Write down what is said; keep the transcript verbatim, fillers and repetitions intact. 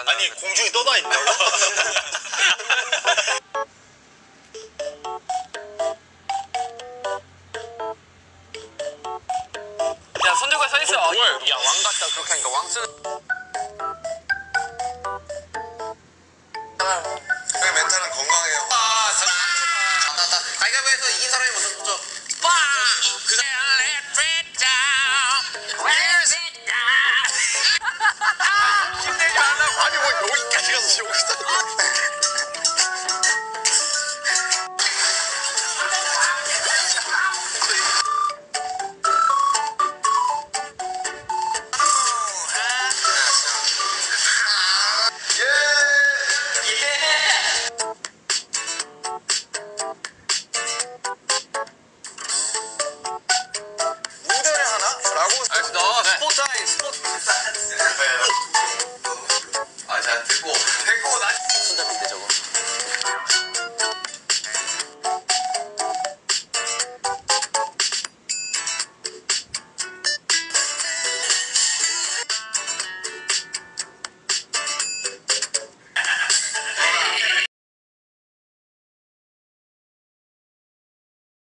아니 공중에 떠다 있다고? 야 손 들고 서 있어. 뭐야, 야 왕 같다 그렇게 하니까 왕 쓰는.